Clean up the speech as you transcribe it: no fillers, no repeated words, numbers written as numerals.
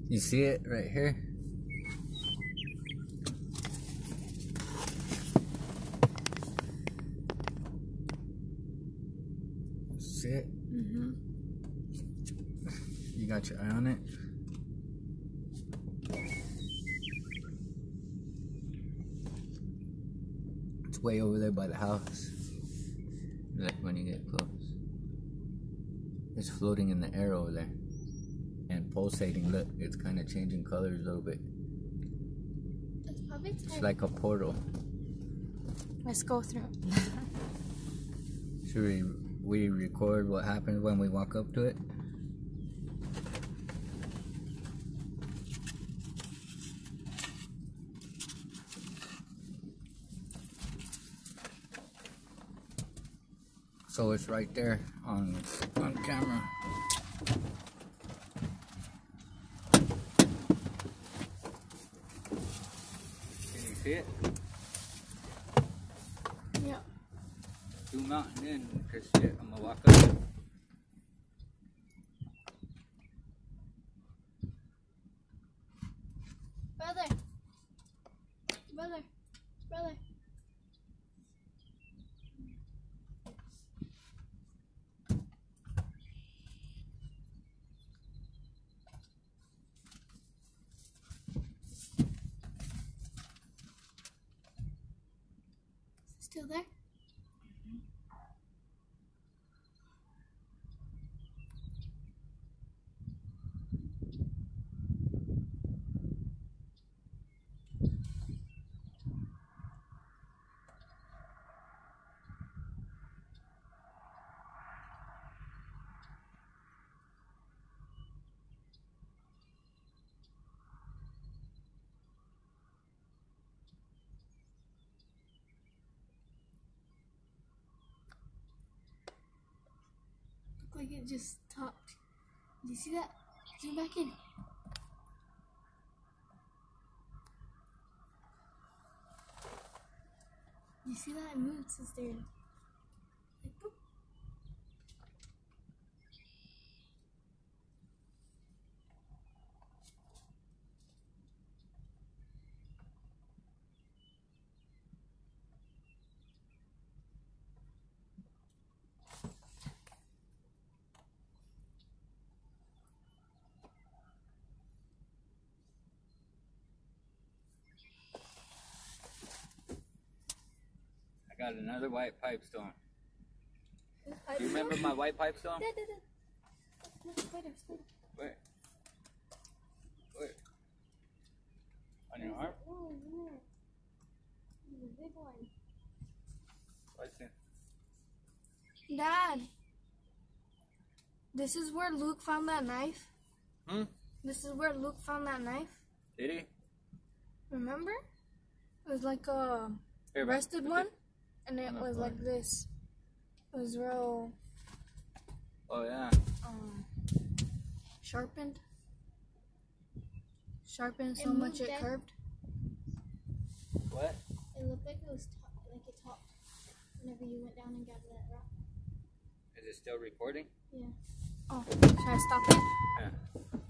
You see it right here? See it? Mm-hmm. You got your eye on it? It's way over there by the house. Like when you get close. It's floating in the air over there. And pulsating. Look, it's kind of changing colors a little bit. It's probably time. It's like a portal. Let's go through. Should we record what happens when we walk up to it? So it's right there on camera. Can you see it? Yeah. Zoom out and in, cause shit, I'm gonna walk up. Brother. Still there? Like it just stopped. Do you see that? Zoom back in. You see that? It moved since there. Like, boop. Got another white pipestone. Do you remember my white pipestone? Spider. Where? On your arm? Oh, yeah. The big one. What's it? Dad, this is where Luke found that knife. This is where Luke found that knife. Did he? Remember? It was like a rusted one. And it was like this. It was real. Oh yeah. Sharpened so much it curved. What? It looked like it was like it topped whenever you went down and gathered that rock. Is it still recording? Yeah. Oh, should I stop it? Yeah.